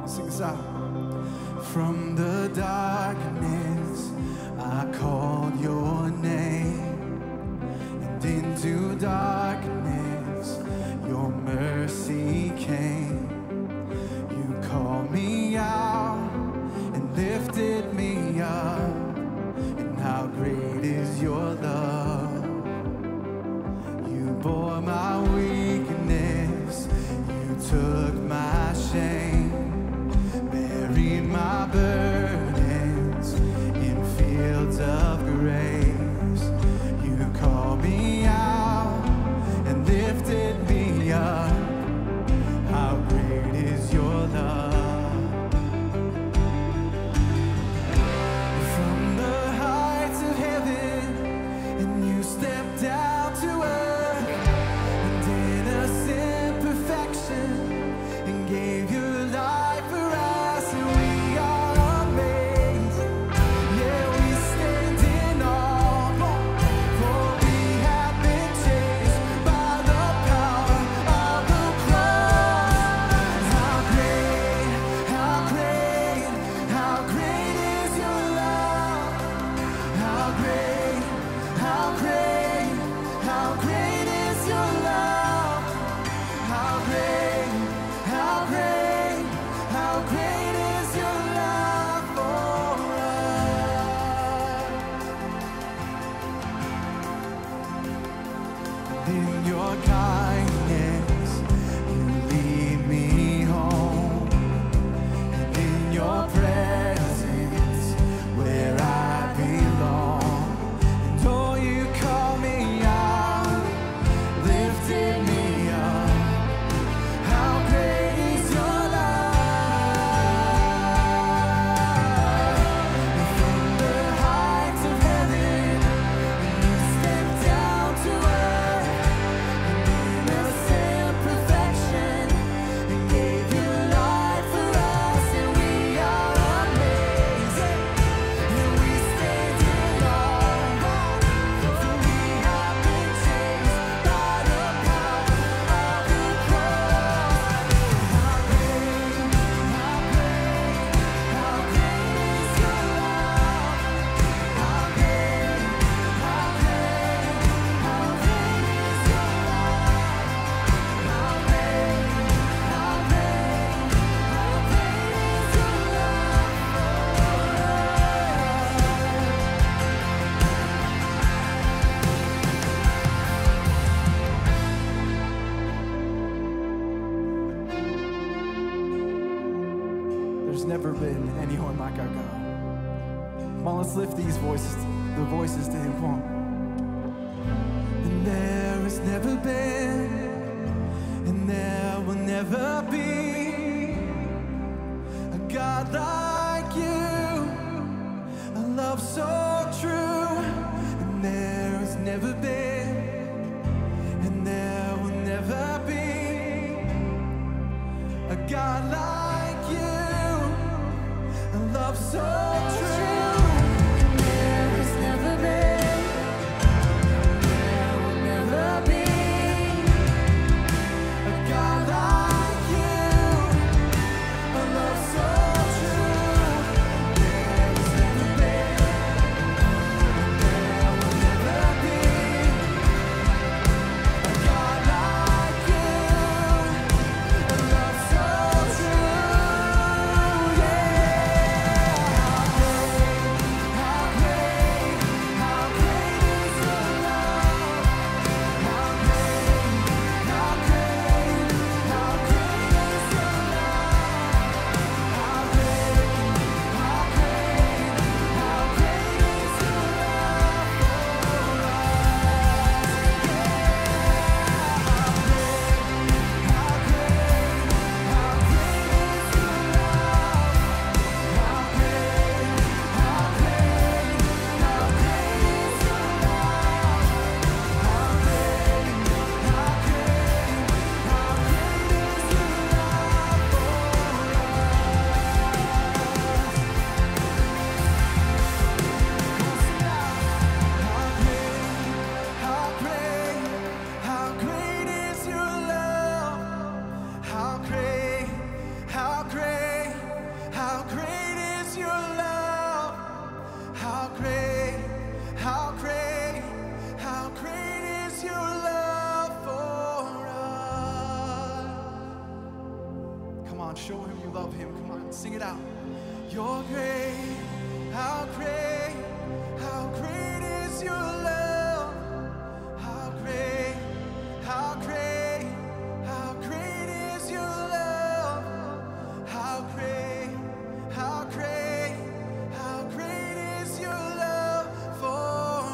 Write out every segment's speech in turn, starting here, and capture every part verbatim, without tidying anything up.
Sing this out. From the darkness, I called your name, and into darkness, your mercy came. You called me out and lifted me up, and how great is your love. You bore my weakness, you took my shame, buried my burdens in fields of grace. You called me out and lifted me up. How great is your love. From the heights of heaven, and you stepped down to earth, and innocent perfection, and gave your life for us, and we are amazed. Yeah, we stand in awe, for we have been chased by the power of the cross. How great, how great, how great is your love. How great, how great, how great is your love. How great, how great, how great is your love for us. In your kindness, you lead me home, and in your presence, where I belong. And oh, you call me out, lifted me up. How great is your love. And from the heights of heaven, you stepped down to earth, in innocent perfection, and gave your life for us, and we are amazed. And we stand in awe, for we have been chased by the power of the cross. How great, how great, how great is your love. How great, how great, how great is your love. How great, how great, how great is your love There's never been anyone like our God. Come on, let's lift these voices, the voices to Him. Come on. And there has never been, and there will never be a God like you, a love so true. And there has never been, and there will never be a God like you, a love so true. There has never been, there will never be a God like you, a love so true. There has never been, there will never be a God like you, a love so true. Yeah. Come on, show him you love him. Come on, sing it out. You're great, how great, how great is your love. How great, how great, how great is your love. How great, how great, how great is your love for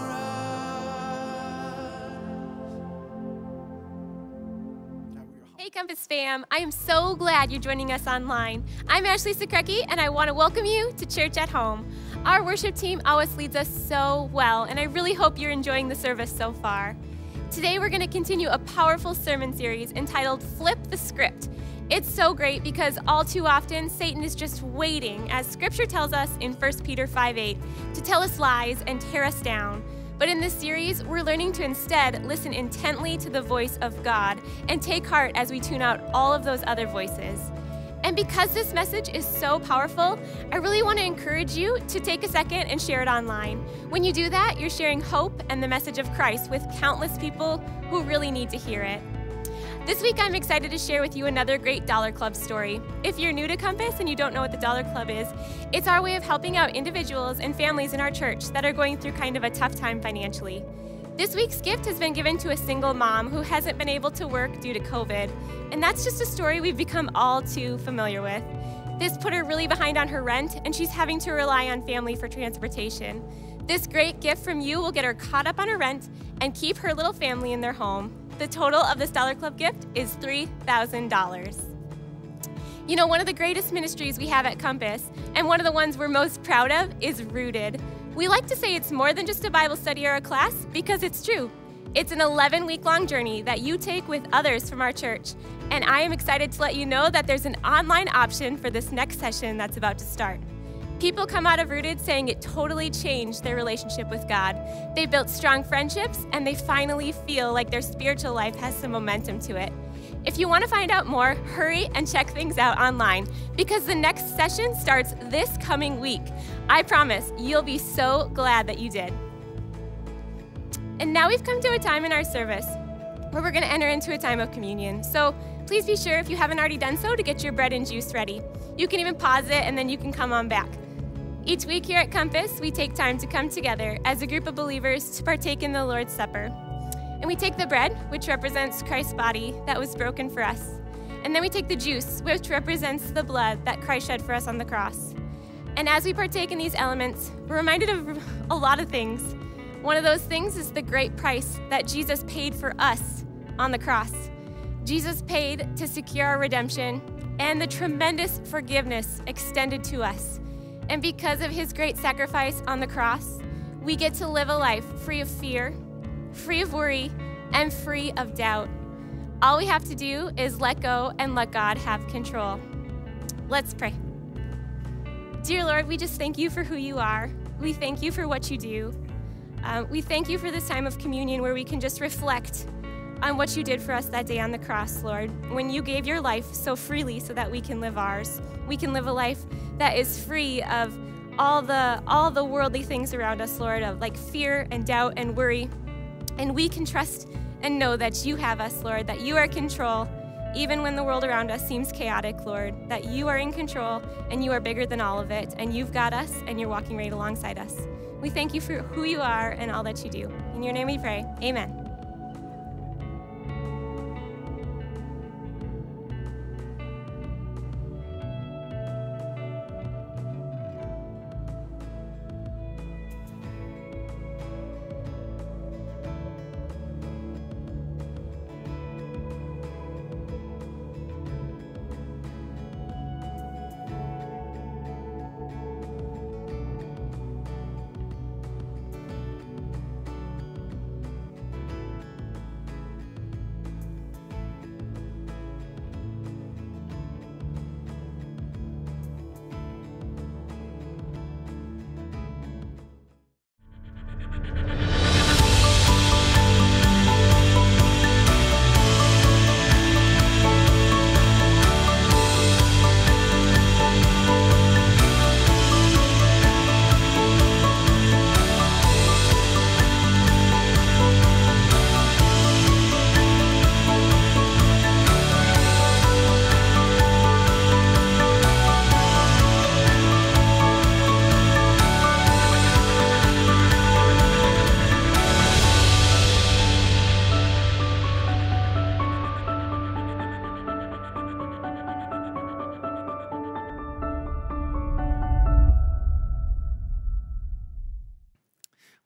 us. Hey Compass fam, I am so glad you're joining us online. I'm Ashley Sekrecki and I want to welcome you to Church at Home. Our worship team always leads us so well and I really hope you're enjoying the service so far. Today we're going to continue a powerful sermon series entitled Flip the Script. It's so great because all too often Satan is just waiting, as scripture tells us in First Peter five eight, to tell us lies and tear us down. But in this series, we're learning to instead listen intently to the voice of God and take heart as we tune out all of those other voices. And because this message is so powerful, I really want to encourage you to take a second and share it online. When you do that, you're sharing hope and the message of Christ with countless people who really need to hear it. This week, I'm excited to share with you another great Dollar Club story. If you're new to Compass and you don't know what the Dollar Club is, it's our way of helping out individuals and families in our church that are going through kind of a tough time financially. This week's gift has been given to a single mom who hasn't been able to work due to COVID, and that's just a story we've become all too familiar with. This put her really behind on her rent, and she's having to rely on family for transportation. This great gift from you will get her caught up on her rent and keep her little family in their home. The total of this Dollar Club gift is three thousand dollars. You know, one of the greatest ministries we have at Compass, and one of the ones we're most proud of, is Rooted. We like to say it's more than just a Bible study or a class, because it's true. It's an eleven week long journey that you take with others from our church. And I am excited to let you know that there's an online option for this next session that's about to start. People come out of Rooted saying it totally changed their relationship with God. They built strong friendships, and they finally feel like their spiritual life has some momentum to it. If you want to find out more, hurry and check things out online, because the next session starts this coming week. I promise you'll be so glad that you did. And now we've come to a time in our service where we're going to enter into a time of communion. So please be sure, if you haven't already done so, to get your bread and juice ready. You can even pause it and then you can come on back. Each week here at Compass, we take time to come together as a group of believers to partake in the Lord's Supper. And we take the bread, which represents Christ's body that was broken for us. And then we take the juice, which represents the blood that Christ shed for us on the cross. And as we partake in these elements, we're reminded of a lot of things. One of those things is the great price that Jesus paid for us on the cross. Jesus paid to secure our redemption and the tremendous forgiveness extended to us. And because of his great sacrifice on the cross, we get to live a life free of fear, free of worry, and free of doubt. All we have to do is let go and let God have control. Let's pray. Dear Lord, we just thank you for who you are. We thank you for what you do. Uh, we thank you for this time of communion where we can just reflect on what you did for us that day on the cross, Lord, when you gave your life so freely so that we can live ours. We can live a life that is free of all the all the worldly things around us, Lord, of like fear and doubt and worry. And we can trust and know that you have us, Lord, that you are in control, even when the world around us seems chaotic, Lord, that you are in control and you are bigger than all of it, and you've got us and you're walking right alongside us. We thank you for who you are and all that you do. In your name we pray, amen.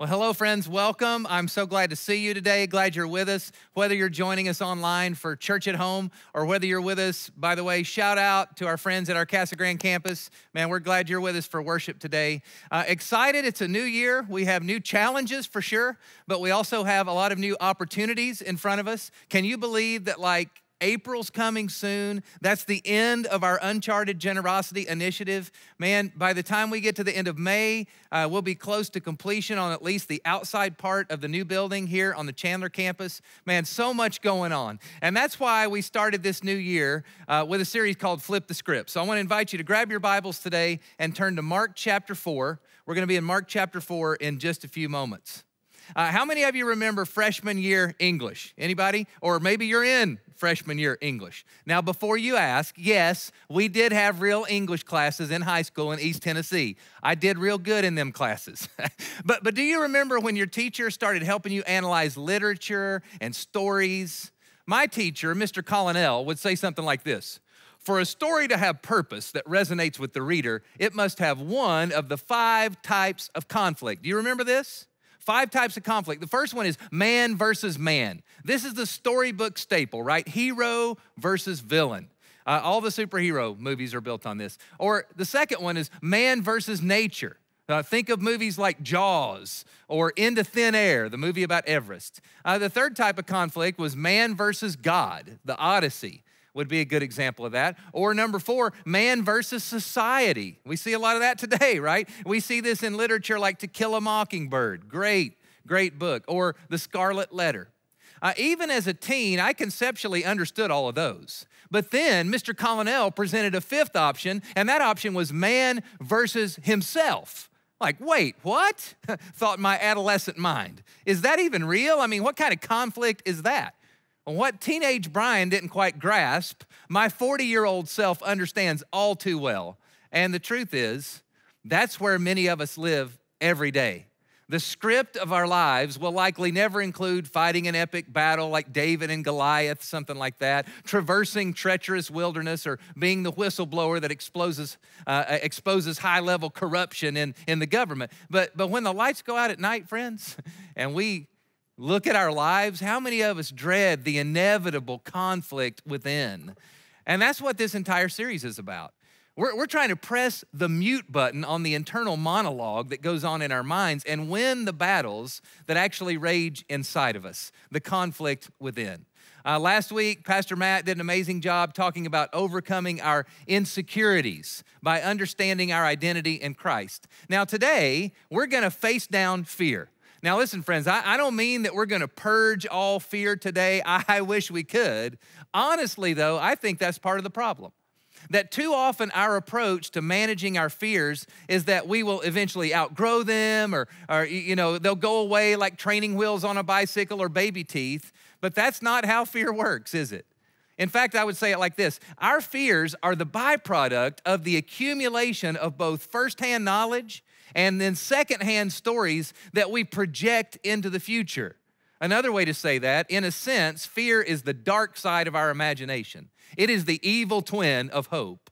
Well, hello, friends. Welcome. I'm so glad to see you today. Glad you're with us, whether you're joining us online for Church at Home or whether you're with us, by the way, shout out to our friends at our Casa Grande campus. Man, we're glad you're with us for worship today. Uh, excited. It's a new year. We have new challenges for sure, but we also have a lot of new opportunities in front of us. Can you believe that, like, April's coming soon? That's the end of our Uncharted Generosity Initiative. Man, by the time we get to the end of May, uh, we'll be close to completion on at least the outside part of the new building here on the Chandler campus. Man, so much going on. And that's why we started this new year uh, with a series called Flip the Script. So I want to invite you to grab your Bibles today and turn to Mark chapter four. We're going to be in Mark chapter four in just a few moments. Uh, how many of you remember freshman year English? Anybody? Or maybe you're in freshman year English. Now, before you ask, yes, we did have real English classes in high school in East Tennessee. I did real good in them classes. but, but do you remember when your teacher started helping you analyze literature and stories? My teacher, Mister Collinell, would say something like this: for a story to have purpose that resonates with the reader, it must have one of the five types of conflict. Do you remember this? Five types of conflict. The first one is man versus man. This is the storybook staple, right? Hero versus villain. Uh, all the superhero movies are built on this. Or the second one is man versus nature. Uh, think of movies like Jaws or Into Thin Air, the movie about Everest. Uh, the third type of conflict was man versus God, the Odyssey would be a good example of that. Or number four, man versus society. We see a lot of that today, right? We see this in literature like To Kill a Mockingbird. Great, great book. Or The Scarlet Letter. Uh, even as a teen, I conceptually understood all of those. But then Mister Collinell presented a fifth option, and that option was man versus himself. Like, wait, what? Thought my adolescent mind. Is that even real? I mean, what kind of conflict is that? Well, what teenage Brian didn't quite grasp, my forty-year-old self understands all too well. And the truth is, that's where many of us live every day. The script of our lives will likely never include fighting an epic battle like David and Goliath, something like that, traversing treacherous wilderness, or being the whistleblower that exposes, uh, exposes high-level corruption in, in the government. But, but when the lights go out at night, friends, and we look at our lives, how many of us dread the inevitable conflict within? And that's what this entire series is about. We're, we're trying to press the mute button on the internal monologue that goes on in our minds and win the battles that actually rage inside of us, the conflict within. Uh, last week, Pastor Matt did an amazing job talking about overcoming our insecurities by understanding our identity in Christ. Now today, we're gonna face down fear. Now listen, friends, I, I don't mean that we're gonna purge all fear today. I, I wish we could. Honestly though, I think that's part of the problem. That too often our approach to managing our fears is that we will eventually outgrow them, or, or you know, they'll go away like training wheels on a bicycle or baby teeth, but that's not how fear works, is it? In fact, I would say it like this: our fears are the byproduct of the accumulation of both firsthand knowledge and then secondhand stories that we project into the future. Another way to say that, in a sense, fear is the dark side of our imagination. It is the evil twin of hope.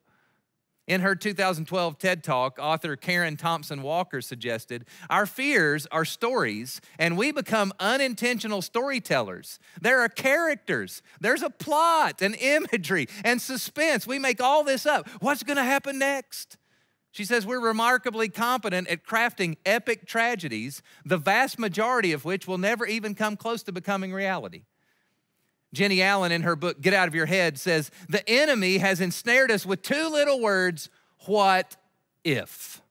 In her two thousand twelve TED Talk, author Karen Thompson Walker suggested, our fears are stories, and we become unintentional storytellers. There are characters, there's a plot, and imagery, and suspense. We make all this up. What's gonna happen next? She says we're remarkably competent at crafting epic tragedies, the vast majority of which will never even come close to becoming reality. Jenny Allen, in her book, Get Out of Your Head, says, the enemy has ensnared us with two little words: what if?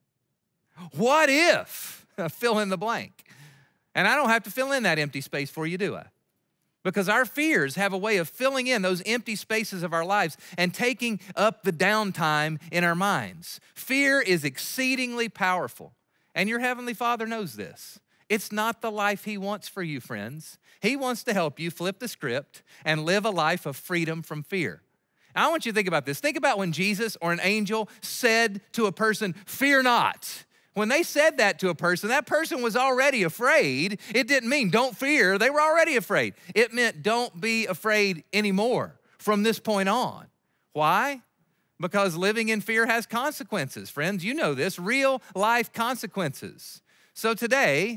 What if? Fill in the blank. And I don't have to fill in that empty space for you, do I? Because our fears have a way of filling in those empty spaces of our lives and taking up the downtime in our minds. Fear is exceedingly powerful, and your Heavenly Father knows this. It's not the life He wants for you, friends. He wants to help you flip the script and live a life of freedom from fear. Now, I want you to think about this. Think about when Jesus or an angel said to a person, "Fear not." When they said that to a person, that person was already afraid. It didn't mean don't fear. They were already afraid. It meant don't be afraid anymore from this point on. Why? Because living in fear has consequences, friends. You know this, real life consequences. So today,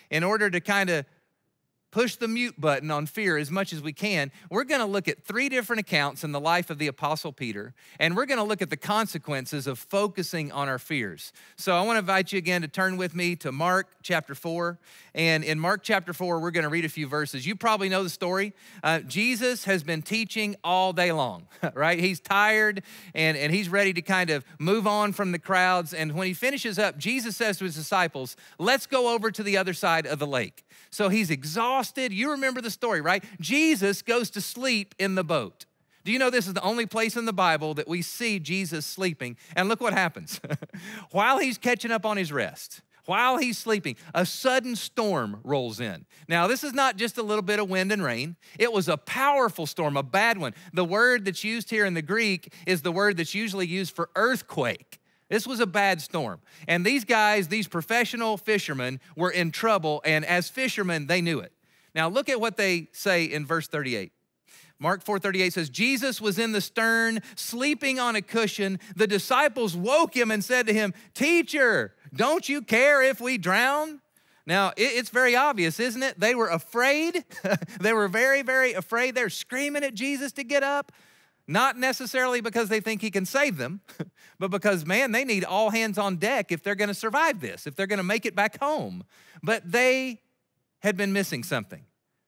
in order to kind of push the mute button on fear as much as we can, we're going to look at three different accounts in the life of the Apostle Peter, and we're going to look at the consequences of focusing on our fears. So I want to invite you again to turn with me to Mark chapter four, and in Mark chapter four, we're going to read a few verses. You probably know the story. Uh, Jesus has been teaching all day long, right? He's tired, and, and he's ready to kind of move on from the crowds, and when he finishes up, Jesus says to his disciples, let's go over to the other side of the lake. So he's exhausted. You remember the story, right? Jesus goes to sleep in the boat. Do you know this is the only place in the Bible that we see Jesus sleeping? And look what happens. While he's catching up on his rest, while he's sleeping, a sudden storm rolls in. Now, this is not just a little bit of wind and rain. It was a powerful storm, a bad one. The word that's used here in the Greek is the word that's usually used for earthquake. This was a bad storm. And these guys, these professional fishermen, were in trouble, and as fishermen, they knew it. Now, look at what they say in verse thirty-eight. Mark four thirty-eight says, Jesus was in the stern, sleeping on a cushion. The disciples woke him and said to him, Teacher, don't you care if we drown? Now, it's very obvious, isn't it? They were afraid. They were very, very afraid. They're screaming at Jesus to get up. Not necessarily because they think he can save them, but because, man, they need all hands on deck if they're going to survive this, if they're going to make it back home. But they had been missing something.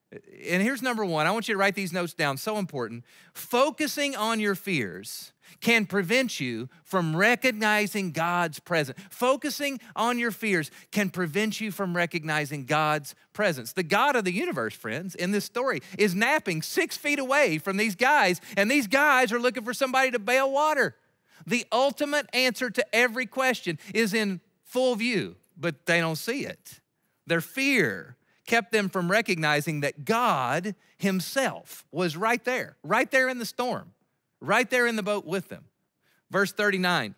And here's number one. I want you to write these notes down, so important. Focusing on your fears can prevent you from recognizing God's presence. Focusing on your fears can prevent you from recognizing God's presence. The God of the universe, friends, in this story is napping six feet away from these guys, and these guys are looking for somebody to bail water. The ultimate answer to every question is in full view, but they don't see it. Their fear kept them from recognizing that God himself was right there, right there in the storm, right there in the boat with them. Verse thirty-nine,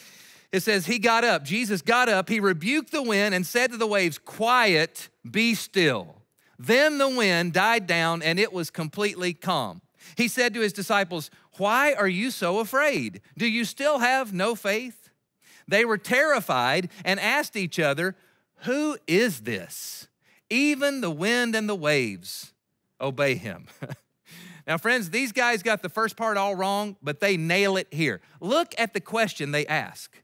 it says, he got up, Jesus got up, he rebuked the wind and said to the waves, quiet, be still. Then the wind died down and it was completely calm. He said to his disciples, why are you so afraid? Do you still have no faith? They were terrified and asked each other, who is this? Even the wind and the waves obey him. Now, friends, these guys got the first part all wrong, but they nail it here. Look at the question they ask.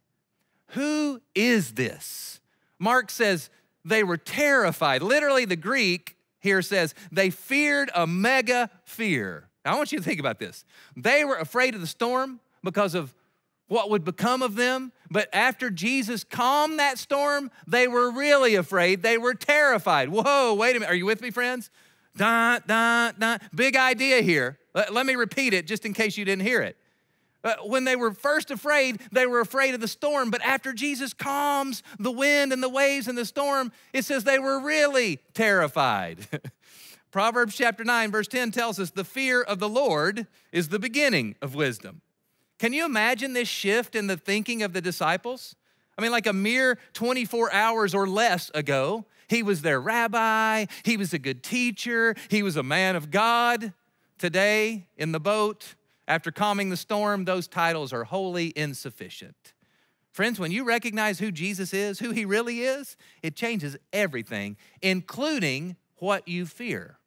Who is this? Mark says they were terrified. Literally, the Greek here says they feared a mega fear. Now, I want you to think about this. They were afraid of the storm because of what would become of them. But after Jesus calmed that storm, they were really afraid. They were terrified. Whoa, wait a minute. Are you with me, friends? Dun, dun, dun. Big idea here. Let, let me repeat it just in case you didn't hear it. Uh, when they were first afraid, they were afraid of the storm. But after Jesus calms the wind and the waves and the storm, it says they were really terrified. Proverbs chapter nine, verse ten tells us the fear of the Lord is the beginning of wisdom. Can you imagine this shift in the thinking of the disciples? I mean, like a mere twenty-four hours or less ago, he was their rabbi, he was a good teacher, he was a man of God. Today, in the boat, after calming the storm, those titles are wholly insufficient. Friends, when you recognize who Jesus is, who he really is, it changes everything, including what you fear.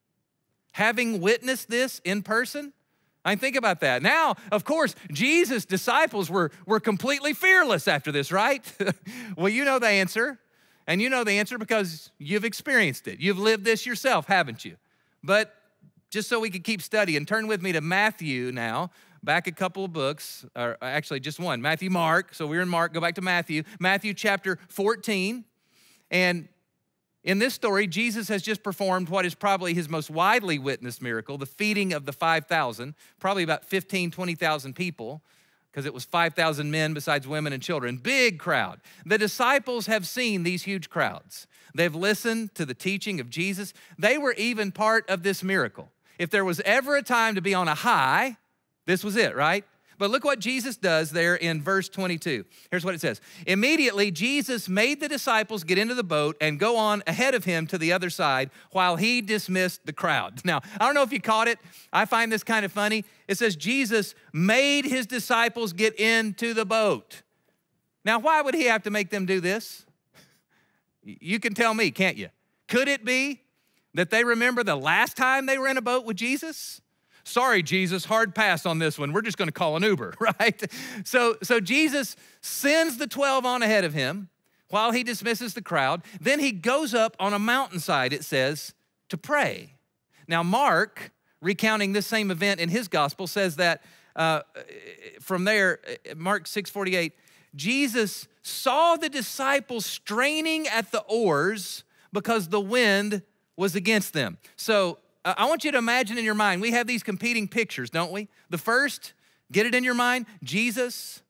Having witnessed this in person, I mean, think about that. Now, of course, Jesus' disciples were, were completely fearless after this, right? Well, you know the answer, and you know the answer because you've experienced it. You've lived this yourself, haven't you? But just so we can keep studying, turn with me to Matthew now, back a couple of books, or actually just one, Matthew, Mark. So we're in Mark, go back to Matthew. Matthew chapter fourteen, and in this story, Jesus has just performed what is probably his most widely witnessed miracle, the feeding of the five thousand, probably about fifteen, twenty thousand people, because it was five thousand men besides women and children. Big crowd. The disciples have seen these huge crowds. They've listened to the teaching of Jesus. They were even part of this miracle. If there was ever a time to be on a high, this was it, right? But look what Jesus does there in verse twenty-two. Here's what it says. Immediately, Jesus made the disciples get into the boat and go on ahead of him to the other side while he dismissed the crowd. Now, I don't know if you caught it. I find this kind of funny. It says Jesus made his disciples get into the boat. Now, why would he have to make them do this? You can tell me, can't you? Could it be that they remember the last time they were in a boat with Jesus? Sorry, Jesus, hard pass on this one. We're just gonna call an Uber, right? So, so Jesus sends the twelve on ahead of him while he dismisses the crowd. Then he goes up on a mountainside, it says, to pray. Now, Mark, recounting this same event in his gospel, says that uh, from there, Mark six forty-eight, Jesus saw the disciples straining at the oars because the wind was against them. So uh, I want you to imagine in your mind, we have these competing pictures, don't we? The first, get it in your mind, Jesus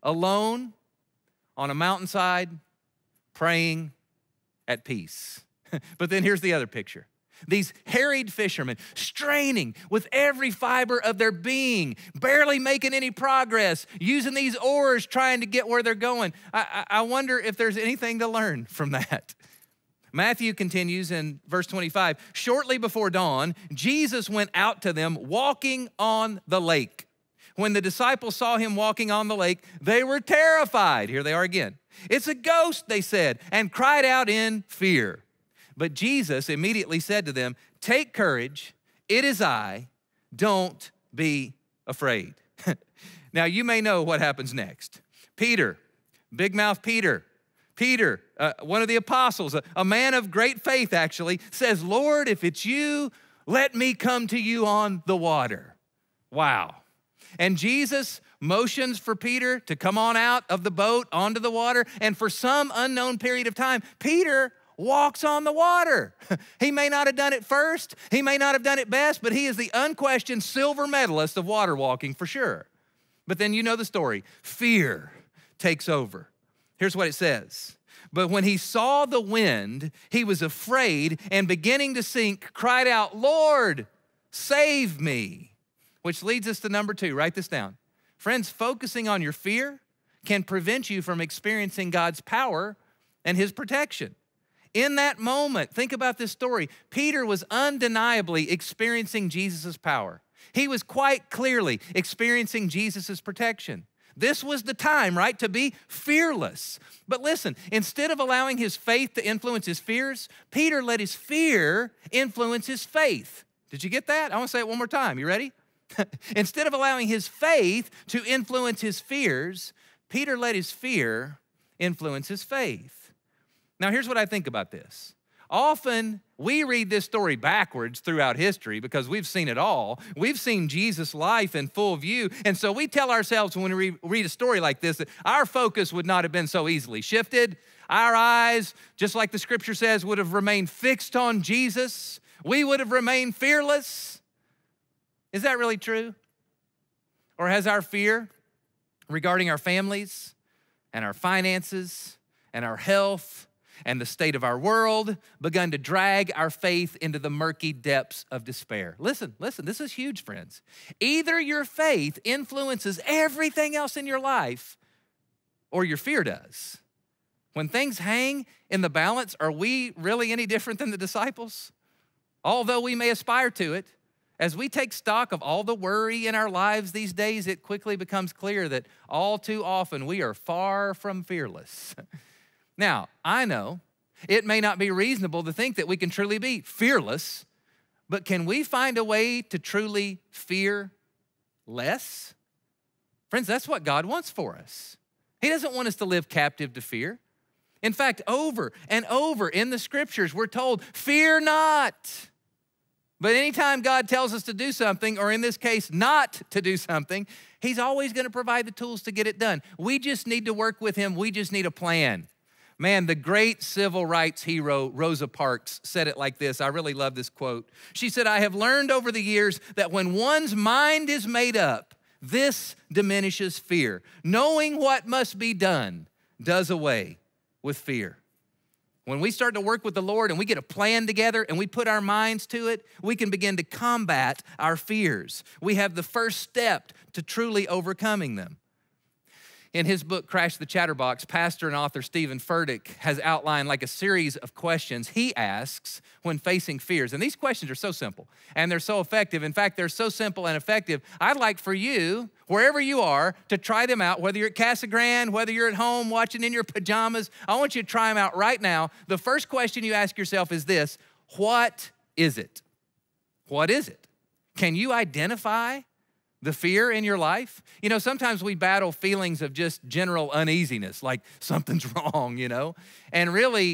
alone on a mountainside praying at peace. But then here's the other picture. These harried fishermen straining with every fiber of their being, barely making any progress, using these oars trying to get where they're going. I, I wonder if there's anything to learn from that. Matthew continues in verse twenty-five, shortly before dawn, Jesus went out to them walking on the lake. When the disciples saw him walking on the lake, they were terrified. Here they are again. It's a ghost, they said, and cried out in fear. But Jesus immediately said to them, take courage, it is I, don't be afraid. Now, you may know what happens next. Peter, big mouth Peter, Peter, uh, one of the apostles, a, a man of great faith actually, says, Lord, if it's you, let me come to you on the water. Wow. And Jesus motions for Peter to come on out of the boat onto the water, and for some unknown period of time, Peter walks on the water. He may not have done it first, he may not have done it best, but he is the unquestioned silver medalist of water walking for sure. But then you know the story. Fear takes over. Here's what it says. But when he saw the wind, he was afraid and beginning to sink, cried out, Lord, save me. Which leads us to number two. Write this down. Friends, focusing on your fear can prevent you from experiencing God's power and his protection. In that moment, think about this story. Peter was undeniably experiencing Jesus' power. He was quite clearly experiencing Jesus' protection. This was the time, right, to be fearless. But listen, instead of allowing his faith to influence his fears, Peter let his fear influence his faith. Did you get that? I want to say it one more time. You ready? Instead of allowing his faith to influence his fears, Peter let his fear influence his faith. Now, here's what I think about this. Often, we read this story backwards throughout history because we've seen it all. We've seen Jesus' life in full view, and so we tell ourselves when we read a story like this that our focus would not have been so easily shifted. Our eyes, just like the scripture says, would have remained fixed on Jesus. We would have remained fearless. Is that really true? Or has our fear regarding our families and our finances and our health and the state of our world begun to drag our faith into the murky depths of despair? Listen, listen, this is huge, friends. Either your faith influences everything else in your life or your fear does. When things hang in the balance, are we really any different than the disciples? Although we may aspire to it, as we take stock of all the worry in our lives these days, it quickly becomes clear that all too often we are far from fearless. Now, I know it may not be reasonable to think that we can truly be fearless, but can we find a way to truly fear less? Friends, that's what God wants for us. He doesn't want us to live captive to fear. In fact, over and over in the scriptures, we're told, fear not. But anytime God tells us to do something, or in this case, not to do something, he's always going to provide the tools to get it done. We just need to work with him. We just need a plan. Man, the great civil rights hero, Rosa Parks, said it like this. I really love this quote. She said, I have learned over the years that when one's mind is made up, this diminishes fear. Knowing what must be done does away with fear. When we start to work with the Lord and we get a plan together and we put our minds to it, we can begin to combat our fears. We have the first step to truly overcoming them. In his book, Crash the Chatterbox, pastor and author Stephen Furtick has outlined like a series of questions he asks when facing fears. And these questions are so simple and they're so effective. In fact, they're so simple and effective. I'd like for you, wherever you are, to try them out, whether you're at Casa Grande, whether you're at home watching in your pajamas. I want you to try them out right now. The first question you ask yourself is this: what is it? What is it? Can you identify the fear in your life? You know, sometimes we battle feelings of just general uneasiness, like something's wrong, you know? And really,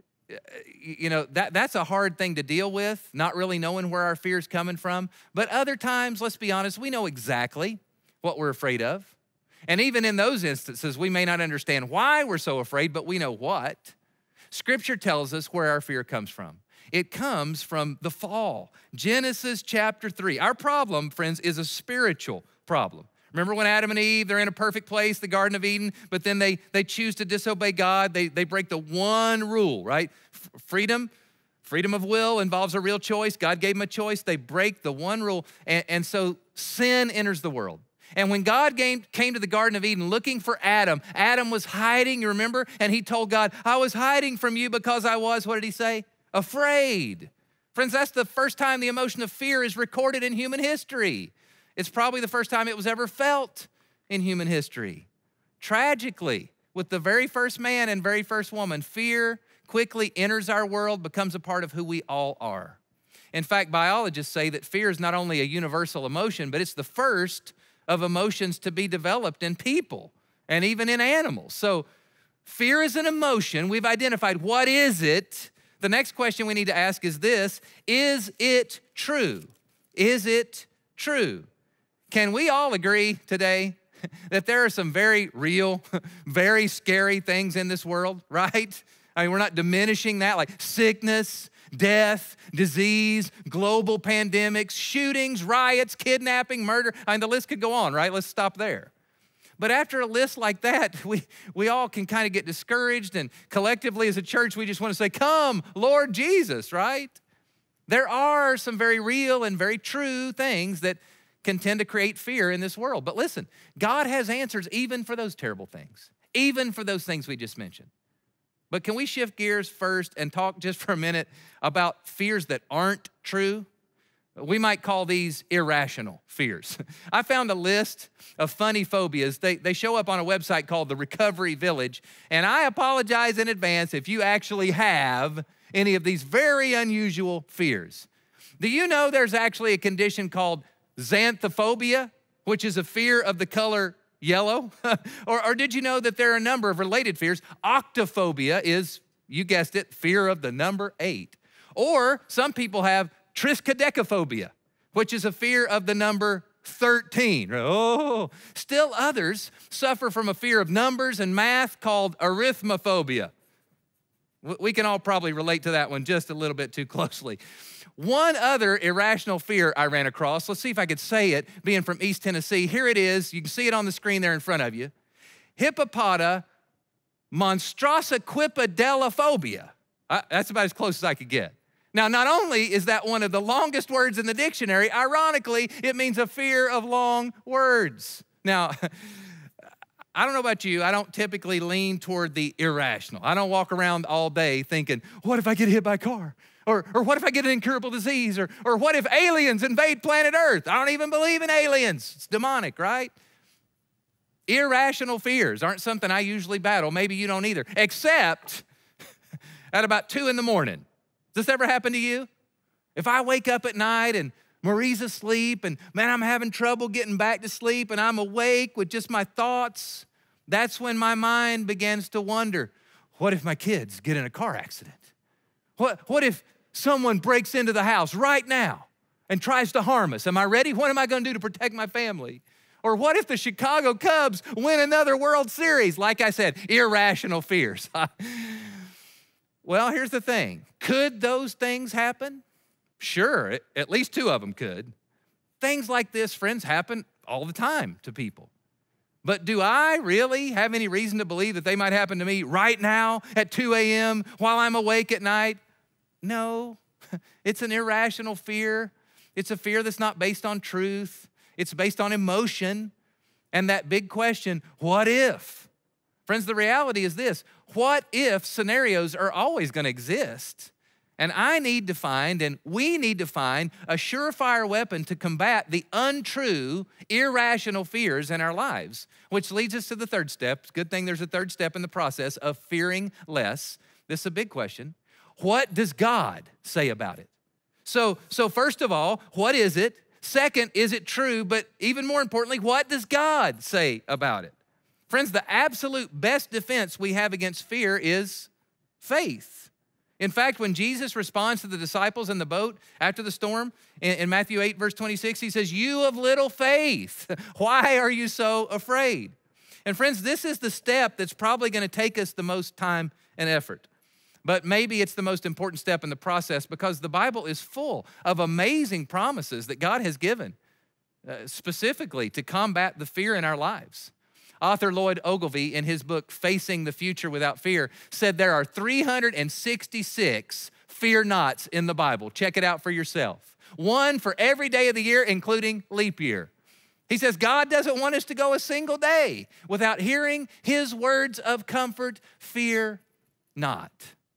you know, that, that's a hard thing to deal with, not really knowing where our fear's coming from. But other times, let's be honest, we know exactly what we're afraid of. And even in those instances, we may not understand why we're so afraid, but we know what. Scripture tells us where our fear comes from. It comes from the fall. Genesis chapter three. Our problem, friends, is a spiritual problem. Remember when Adam and Eve, they're in a perfect place, the Garden of Eden, but then they, they choose to disobey God. They, they break the one rule, right? F- freedom, freedom of will involves a real choice. God gave them a choice. They break the one rule, and, and so sin enters the world. And when God came, came to the Garden of Eden looking for Adam, Adam was hiding, you remember? And he told God, I was hiding from you because I was, what did he say? Afraid. Friends, that's the first time the emotion of fear is recorded in human history. It's probably the first time it was ever felt in human history. Tragically, with the very first man and very first woman, fear quickly enters our world, becomes a part of who we all are. In fact, biologists say that fear is not only a universal emotion, but it's the first of emotions to be developed in people and even in animals. So fear is an emotion. We've identified what is it. The next question we need to ask is this: is it true? Is it true? Can we all agree today that there are some very real, very scary things in this world, right? I mean, we're not diminishing that, like sickness, death, disease, global pandemics, shootings, riots, kidnapping, murder. I mean, the list could go on, right? Let's stop there. But after a list like that, we, we all can kind of get discouraged, and collectively as a church, we just want to say, come, Lord Jesus, right? There are some very real and very true things that can tend to create fear in this world. But listen, God has answers even for those terrible things, even for those things we just mentioned. But can we shift gears first and talk just for a minute about fears that aren't true? We might call these irrational fears. I found a list of funny phobias. They, they show up on a website called The Recovery Village, and I apologize in advance if you actually have any of these very unusual fears. Do you know there's actually a condition called xanthophobia, which is a fear of the color yellow? or, or did you know that there are a number of related fears? Octophobia is, you guessed it, fear of the number eight. Or some people have triskaidekaphobia, which is a fear of the number thirteen. Oh, still others suffer from a fear of numbers and math called arithmophobia. We can all probably relate to that one just a little bit too closely. One other irrational fear I ran across, let's see if I could say it, being from East Tennessee. Here it is. You can see it on the screen there in front of you. Hippopota monstrosequipedalophobia. Uh, that's about as close as I could get. Now, not only is that one of the longest words in the dictionary, ironically, it means a fear of long words. Now, I don't know about you, I don't typically lean toward the irrational. I don't walk around all day thinking, what if I get hit by a car? Or, or what if I get an incurable disease? Or, or what if aliens invade planet Earth? I don't even believe in aliens. It's demonic, right? Irrational fears aren't something I usually battle. Maybe you don't either, except at about two in the morning. Does this ever happen to you? If I wake up at night and Marie's asleep and, man, I'm having trouble getting back to sleep and I'm awake with just my thoughts, that's when my mind begins to wonder, what if my kids get in a car accident? What, what if someone breaks into the house right now and tries to harm us? Am I ready? What am I going to do to protect my family? Or what if the Chicago Cubs win another World Series? Like I said, irrational fears. Well, here's the thing. Could those things happen? Sure, at least two of them could. Things like this, friends, happen all the time to people. But do I really have any reason to believe that they might happen to me right now at two a.m. while I'm awake at night? No, it's an irrational fear. It's a fear that's not based on truth. It's based on emotion. And that big question, what if? Friends, the reality is this: what if scenarios are always going to exist? And I need to find, and we need to find, a surefire weapon to combat the untrue, irrational fears in our lives, which leads us to the third step. It's a good thing there's a third step in the process of fearing less. This is a big question. What does God say about it? So, so first of all, what is it? Second, is it true? But even more importantly, what does God say about it? Friends, the absolute best defense we have against fear is faith. In fact, when Jesus responds to the disciples in the boat after the storm, in, in Matthew eight, verse twenty-six, he says, "You of little faith, why are you so afraid?" And friends, this is the step that's probably going to take us the most time and effort. But maybe it's the most important step in the process, because the Bible is full of amazing promises that God has given uh, specifically to combat the fear in our lives. Author Lloyd Ogilvie, in his book, Facing the Future Without Fear, said there are three hundred sixty-six fear nots in the Bible. Check it out for yourself. One for every day of the year, including leap year. He says God doesn't want us to go a single day without hearing his words of comfort, fear not.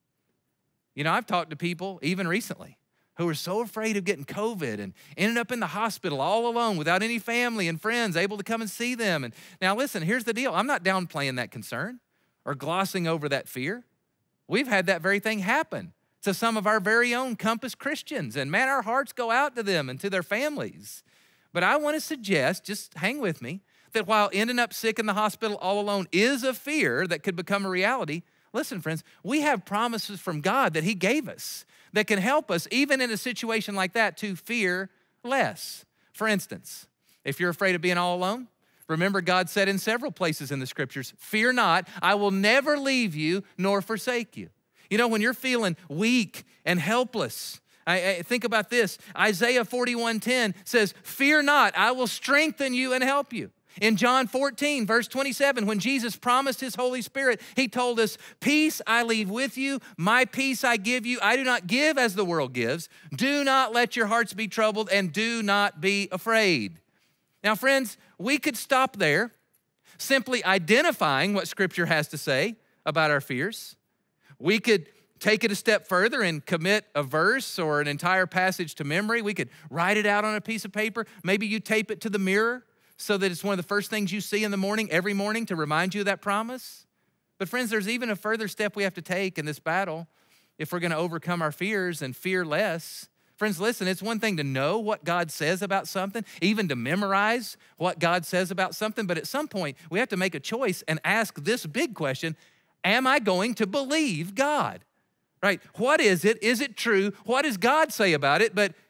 You know, I've talked to people, even recently, who were so afraid of getting COVID and ended up in the hospital all alone without any family and friends able to come and see them. And now listen, here's the deal. I'm not downplaying that concern or glossing over that fear. We've had that very thing happen to some of our very own Compass Christians. And man, our hearts go out to them and to their families. But I want to suggest, just hang with me, that while ending up sick in the hospital all alone is a fear that could become a reality, listen, friends, we have promises from God that he gave us that can help us, even in a situation like that, to fear less. For instance, if you're afraid of being all alone, remember God said in several places in the scriptures, "Fear not, I will never leave you nor forsake you." You know, when you're feeling weak and helpless, I, I think about this. Isaiah forty-one ten says, "Fear not, I will strengthen you and help you." In John fourteen, verse twenty-seven, when Jesus promised his Holy Spirit, he told us, "Peace I leave with you, my peace I give you. I do not give as the world gives. Do not let your hearts be troubled, and do not be afraid." Now, friends, we could stop there, simply identifying what Scripture has to say about our fears. We could take it a step further and commit a verse or an entire passage to memory. We could write it out on a piece of paper. Maybe you tape it to the mirror so that it's one of the first things you see in the morning, every morning, to remind you of that promise. But friends, there's even a further step we have to take in this battle if we're gonna overcome our fears and fear less. Friends, listen, it's one thing to know what God says about something, even to memorize what God says about something, but at some point, we have to make a choice and ask this big question: am I going to believe God? Right? What is it? Is it true? What does God say about it? But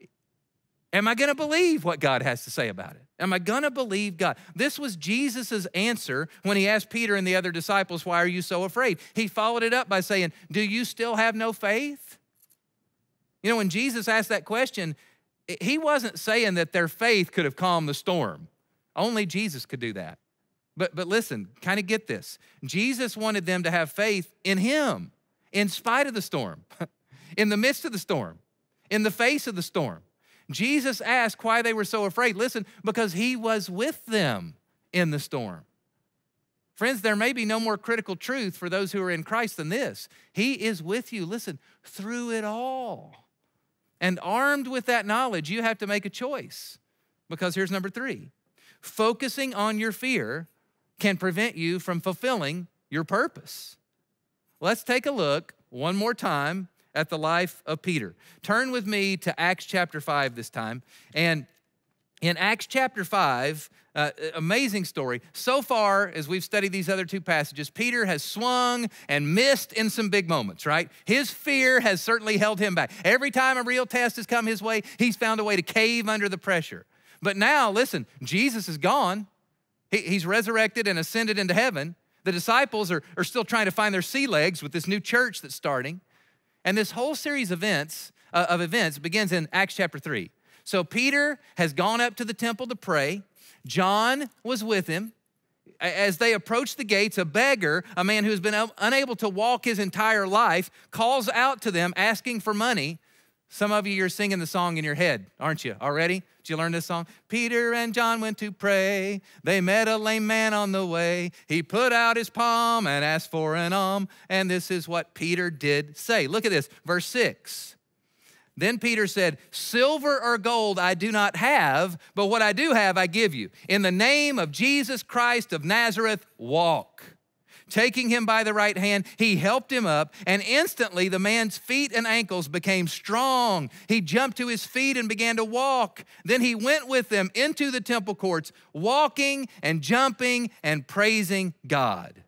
am I gonna believe what God has to say about it? Am I gonna believe God? This was Jesus's answer when he asked Peter and the other disciples, "Why are you so afraid?" He followed it up by saying, "Do you still have no faith?" You know, when Jesus asked that question, he wasn't saying that their faith could have calmed the storm. Only Jesus could do that. But, but listen, kind of get this. Jesus wanted them to have faith in him, in spite of the storm, in the midst of the storm, in the face of the storm. Jesus asked why they were so afraid. Listen, because he was with them in the storm. Friends, there may be no more critical truth for those who are in Christ than this. He is with you, listen, through it all. And armed with that knowledge, you have to make a choice. Because here's number three. Focusing on your fear can prevent you from fulfilling your purpose. Let's take a look one more time at the life of Peter. Turn with me to Acts chapter five this time. And in Acts chapter five, uh, amazing story. So far, as we've studied these other two passages, Peter has swung and missed in some big moments, right? His fear has certainly held him back. Every time a real test has come his way, he's found a way to cave under the pressure. But now, listen, Jesus is gone. He, he's resurrected and ascended into heaven. The disciples are, are still trying to find their sea legs with this new church that's starting. And this whole series of events, uh, of events begins in Acts chapter three. So Peter has gone up to the temple to pray. John was with him. As they approach the gates, a beggar, a man who has been unable to walk his entire life, calls out to them asking for money. Some of you, you're singing the song in your head, aren't you, already? Did you learn this song? Peter and John went to pray. They met a lame man on the way. He put out his palm and asked for an alms. And this is what Peter did say. Look at this, verse six. Then Peter said, silver or gold I do not have, but what I do have I give you. In the name of Jesus Christ of Nazareth, walk. Taking him by the right hand, he helped him up, and instantly the man's feet and ankles became strong. He jumped to his feet and began to walk. Then he went with them into the temple courts, walking and jumping and praising God.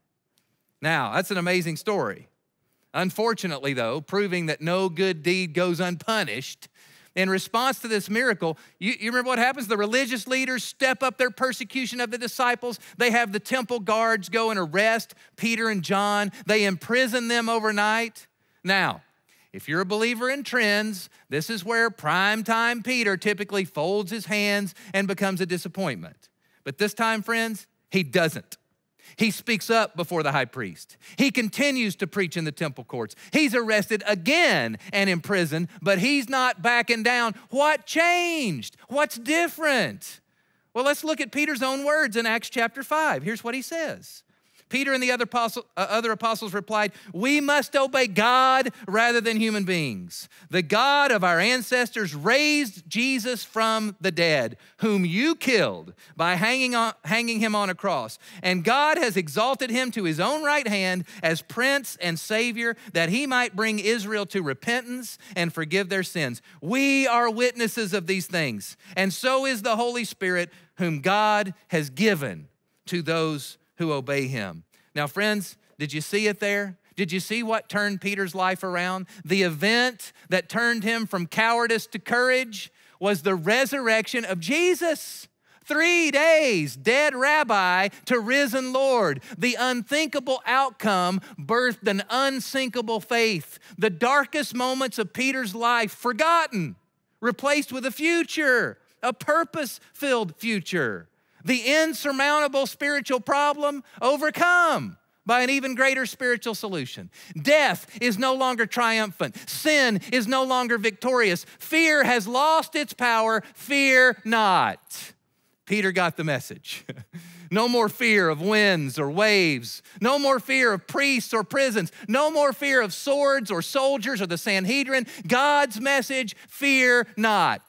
Now, that's an amazing story. Unfortunately, though, proving that no good deed goes unpunished, in response to this miracle, you, you remember what happens? The religious leaders step up their persecution of the disciples. They have the temple guards go and arrest Peter and John. They imprison them overnight. Now, if you're a believer in trends, this is where primetime Peter typically folds his hands and becomes a disappointment. But this time, friends, he doesn't. He speaks up before the high priest. He continues to preach in the temple courts. He's arrested again and imprisoned, but he's not backing down. What changed? What's different? Well, let's look at Peter's own words in Acts chapter five. Here's what he says. Peter and the other, apostle, uh, other apostles replied, we must obey God rather than human beings. The God of our ancestors raised Jesus from the dead, whom you killed by hanging, on, hanging him on a cross. And God has exalted him to his own right hand as Prince and Savior, that he might bring Israel to repentance and forgive their sins. We are witnesses of these things, and so is the Holy Spirit, whom God has given to those who obey him. Now, friends, did you see it there? Did you see what turned Peter's life around? The event that turned him from cowardice to courage was the resurrection of Jesus. Three days, dead rabbi to risen Lord. The unthinkable outcome birthed an unsinkable faith. The darkest moments of Peter's life forgotten, replaced with a future, a purpose-filled future. The insurmountable spiritual problem overcome by an even greater spiritual solution. Death is no longer triumphant. Sin is no longer victorious. Fear has lost its power. Fear not. Peter got the message. No more fear of winds or waves. No more fear of priests or prisons. No more fear of swords or soldiers or the Sanhedrin. God's message, fear not.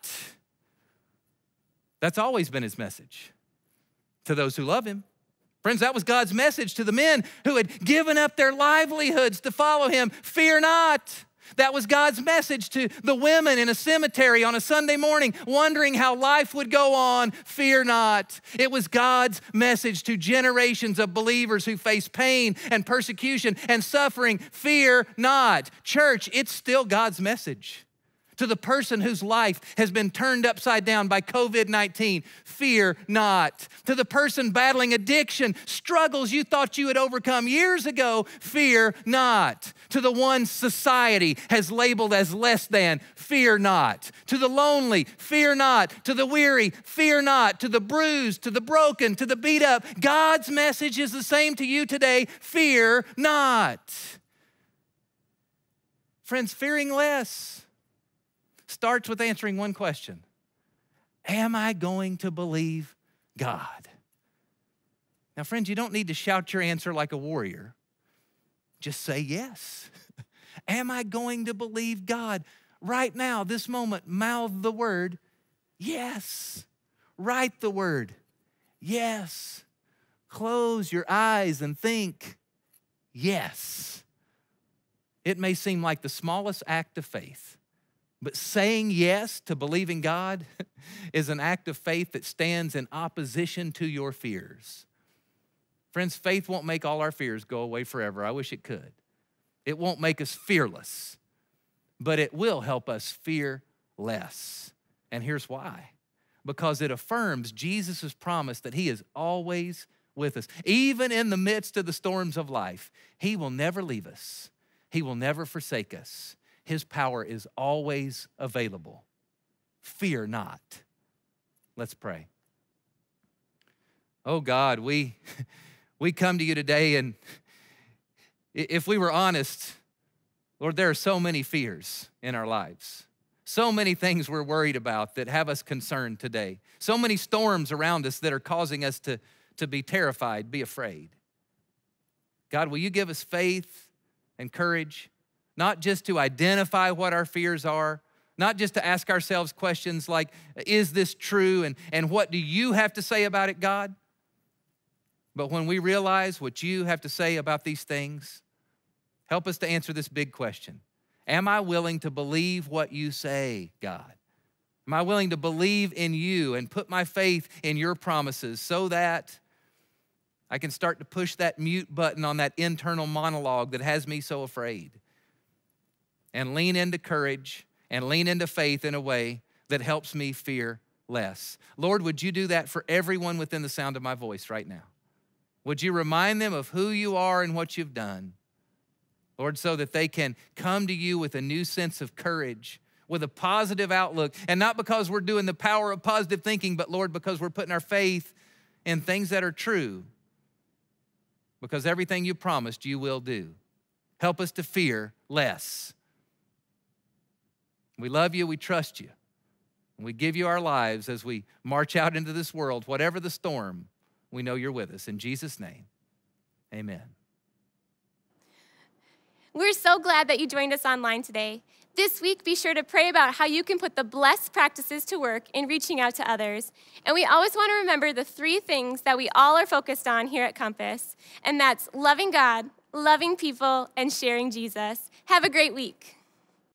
That's always been his message to those who love him. Friends, that was God's message to the men who had given up their livelihoods to follow him. Fear not. That was God's message to the women in a cemetery on a Sunday morning, wondering how life would go on. Fear not. It was God's message to generations of believers who face pain and persecution and suffering. Fear not. Church, it's still God's message. To the person whose life has been turned upside down by covid nineteen, fear not. To the person battling addiction, struggles you thought you had overcome years ago, fear not. To the one society has labeled as less than, fear not. To the lonely, fear not. To the weary, fear not. To the bruised, to the broken, to the beat up, God's message is the same to you today, fear not. Friends, fearing less starts with answering one question. Am I going to believe God? Now, friends, you don't need to shout your answer like a warrior. Just say yes. Am I going to believe God? Right now, this moment, mouth the word, yes. Write the word, yes. Close your eyes and think, yes. It may seem like the smallest act of faith, but saying yes to believing God is an act of faith that stands in opposition to your fears. Friends, faith won't make all our fears go away forever. I wish it could. It won't make us fearless, but it will help us fear less. And here's why. Because it affirms Jesus' promise that he is always with us. Even in the midst of the storms of life, he will never leave us. He will never forsake us. His power is always available. Fear not. Let's pray. Oh God, we, we come to you today, and if we were honest, Lord, there are so many fears in our lives. So many things we're worried about that have us concerned today. So many storms around us that are causing us to, to be terrified, be afraid. God, will you give us faith and courage, not just to identify what our fears are, not just to ask ourselves questions like, is this true, and, and what do you have to say about it, God? But when we realize what you have to say about these things, help us to answer this big question. Am I willing to believe what you say, God? Am I willing to believe in you and put my faith in your promises so that I can start to push that mute button on that internal monologue that has me so afraid and lean into courage and lean into faith in a way that helps me fear less? Lord, would you do that for everyone within the sound of my voice right now? Would you remind them of who you are and what you've done? Lord, so that they can come to you with a new sense of courage, with a positive outlook, and not because we're doing the power of positive thinking, but Lord, because we're putting our faith in things that are true, because everything you promised you will do. Help us to fear less. We love you, we trust you, and we give you our lives as we march out into this world. Whatever the storm, we know you're with us. In Jesus' name, amen. We're so glad that you joined us online today. This week, be sure to pray about how you can put the blessed practices to work in reaching out to others. And we always want to remember the three things that we all are focused on here at Compass, and that's loving God, loving people, and sharing Jesus. Have a great week.